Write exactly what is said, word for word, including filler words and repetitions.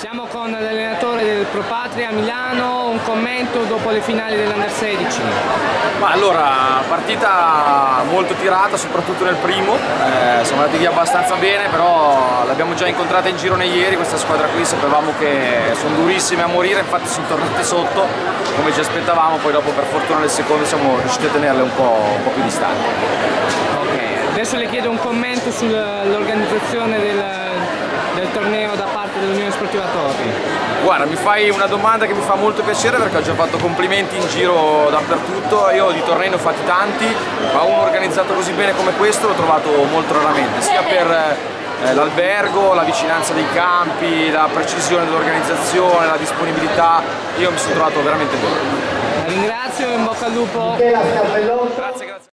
Siamo con l'allenatore del Pro Patria a Milano, un commento dopo le finali dell'Under sedici. Ma allora, partita molto tirata, soprattutto nel primo, eh, siamo andati via abbastanza bene, però l'abbiamo già incontrata in girone ieri, questa squadra qui sapevamo che sono durissime a morire, infatti sono tornate sotto come ci aspettavamo, poi dopo per fortuna nel secondo siamo riusciti a tenerle un po', un po' più distanti. Okay. Adesso le chiedo un commento sull'organizzazione del, del torneo da parte dell'Unione Sportiva Torri. Guarda, mi fai una domanda che mi fa molto piacere perché ho già fatto complimenti in giro dappertutto, io di tornei ne ho fatti tanti, ma uno organizzato così bene come questo l'ho trovato molto raramente, sia per eh, l'albergo, la vicinanza dei campi, la precisione dell'organizzazione, la disponibilità, io mi sono trovato veramente bene. La ringrazio e in bocca al lupo. Grazie, grazie.